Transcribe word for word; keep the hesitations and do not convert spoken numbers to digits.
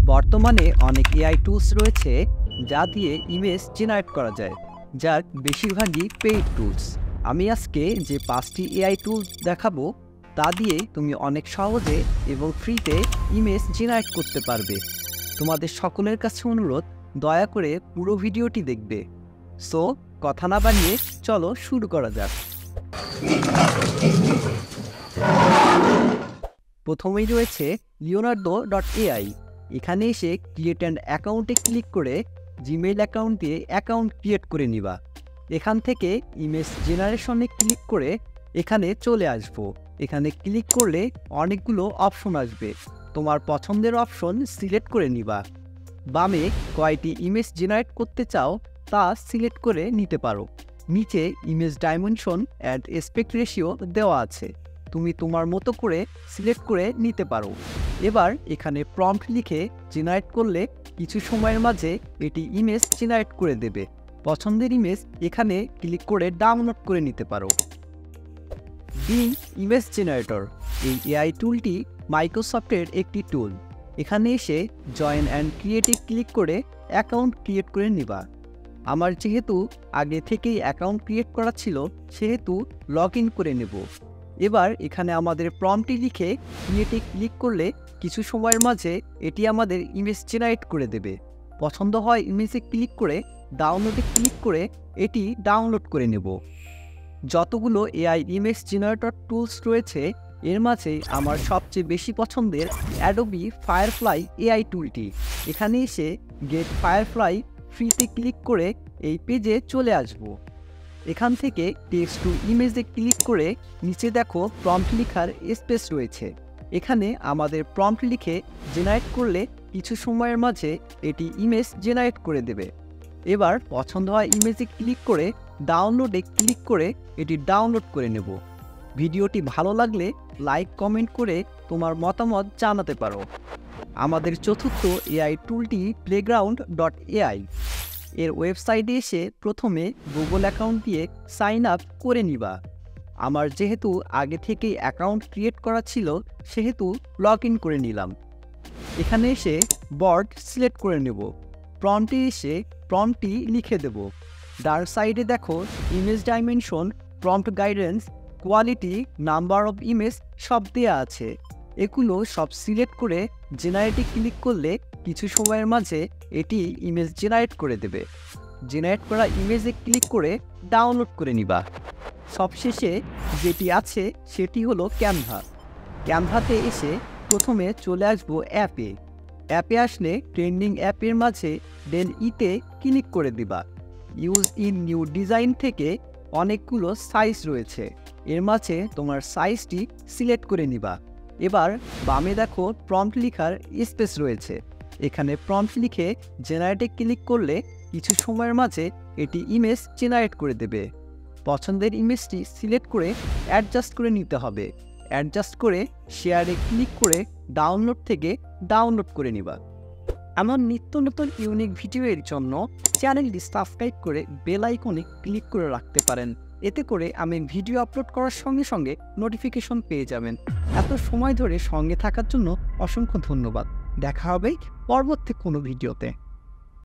বর্তমানে অনেক AI tools রয়েছে যা দিয়ে ইমেজ জেনারেট করা যায়, যার বেশিরভাগই পেইড টুলস। আমি আজকে যে পাঁচটি এআই টুল দেখাবো তা দিয়ে তুমি অনেক সহজে এবং ফ্রিতে ইমেজ জেনারেট করতে পারবে। তোমাদের সকলের কাছে অনুরোধ, দয়া করে পুরো ভিডিওটি দেখবে। সো কথা না বাড়িয়ে চলো শুরু করা যাক। প্রথমেই রয়েছে লিওনার্দো ডট এআই। এখানে এসে ক্রিয়েট অ্যান্ড অ্যাকাউন্টে ক্লিক করে জিমেইল অ্যাকাউন্ট দিয়ে অ্যাকাউন্ট ক্রিয়েট করে নিবা। এখান থেকে ইমেজ জেনারেশনে ক্লিক করে এখানে চলে আসবো। এখানে ক্লিক করলে অনেকগুলো অপশন আসবে, তোমার পছন্দের অপশন সিলেক্ট করে নিবা। বামে কয়টি ইমেজ জেনারেট করতে চাও তা সিলেক্ট করে নিতে পারো। নিচে image dimension and aspect ratio দেওয়া আছে, তুমি তোমার মতো করে সিলেক্ট করে নিতে পারো। এবার এখানে প্রম্পট লিখে জেনারেট করলে কিছু সময়ের মাঝে এটি ইমেজ জেনারেট করে দেবে। পছন্দের ইমেজ এখানে ক্লিক করে ডাউনলোড করে নিতে পারো। বিং ইমেজ জেনারেটর, এই এআই টুলটি মাইক্রোসফটের একটি টুল। এখানে এসে জয়েন অ্যান্ড ক্রিয়েটে ক্লিক করে অ্যাকাউন্ট ক্রিয়েট করে নিবা। আমার যেহেতু আগে থেকেই অ্যাকাউন্ট ক্রিয়েট করা ছিল সেহেতু লগ ইন করে নেব। এবার এখানে আমাদের প্রম্পটটি লিখে ক্রিয়েটে ক্লিক করলে কিছু সময়ের মাঝে এটি আমাদের ইমেজ জেনারেট করে দেবে। পছন্দ হয় ইমেজে ক্লিক করে ডাউনলোডে ক্লিক করে এটি ডাউনলোড করে নেব। যতগুলো এআই ইমেজ জেনারেটর টুলস রয়েছে এর মাঝে আমার সবচেয়ে বেশি পছন্দের অ্যাডোবি ফায়ারফ্লাই এআই টুলটি। এখানে এসে গেট ফায়ারফ্লাই ফ্রিতে ক্লিক করে এই পেজে চলে আসব। এখান থেকে টেক্সট টু ইমেজে ক্লিক করে নিচে দেখো প্রম্পট লেখার স্পেস রয়েছে। এখানে আমাদের প্রম্পট লিখে জেনারেট করলে কিছু সময়ের মাঝে এটি ইমেজ জেনারেট করে দেবে। এবার পছন্দ হয় ইমেজে ক্লিক করে ডাউনলোডে ক্লিক করে এটি ডাউনলোড করে নেব। ভিডিওটি ভালো লাগলে লাইক কমেন্ট করে তোমার মতামত জানাতে পারো। আমাদের চতুর্থ এআই টুলটি প্লেগ্রাউন্ড ডট এআই। এর ওয়েবসাইটে এসে প্রথমে গুগল অ্যাকাউন্ট দিয়ে সাইন আপ করে নিবা। আমার যেহেতু আগে থেকেই অ্যাকাউন্ট ক্রিয়েট করা ছিল সেহেতু লগ ইন করে নিলাম। এখানে এসে বর্ড সিলেক্ট করে নেব। প্রম্পটে এসে প্রম্পটটি লিখে দেব। ডান সাইডে দেখো image dimension, prompt guidance, quality, number of image সব দেওয়া আছে। এগুলো সব সিলেক্ট করে জেনারেটে ক্লিক করলে কিছু সময়ের মাঝে এটি ইমেজ জেনারেট করে দেবে। জেনারেট করা ইমেজে ক্লিক করে ডাউনলোড করে নিবা। সবশেষে যেটি আছে সেটি হলো ক্যানভা। ক্যানভাতে এসে প্রথমে চলে আসবো অ্যাপে। অ্যাপে আসলে ট্রেন্ডিং অ্যাপের মাঝে দেন ইতে ক্লিক করে দিবা। ইউজ ইন নিউ ডিজাইন থেকে অনেকগুলো সাইজ রয়েছে, এর মাঝে তোমার সাইজটি সিলেক্ট করে নিবা। এবার বামে দেখো প্রম্পট লিখার স্পেস রয়েছে, এখানে প্রম্পট লিখে জেনারেটে ক্লিক করলে কিছু সময়ের মাঝে এটি ইমেজ জেনারেট করে দেবে। পছন্দের ইমেজটি সিলেক্ট করে অ্যাডজাস্ট করে নিতে হবে। অ্যাডজাস্ট করে শেয়ারে ক্লিক করে ডাউনলোড থেকে ডাউনলোড করে নিবা। আমার নিত্য নতুন ইউনিক ভিডিওর জন্য চ্যানেলটি সাবস্ক্রাইব করে বেল আইকনে ক্লিক করে রাখতে পারেন। এতে করে আমি ভিডিও আপলোড করার সঙ্গে সঙ্গে নোটিফিকেশন পেয়ে যাবেন। এত সময় ধরে সঙ্গে থাকার জন্য অসংখ্য ধন্যবাদ। দেখা হবে পরবর্তী কোনো ভিডিওতে।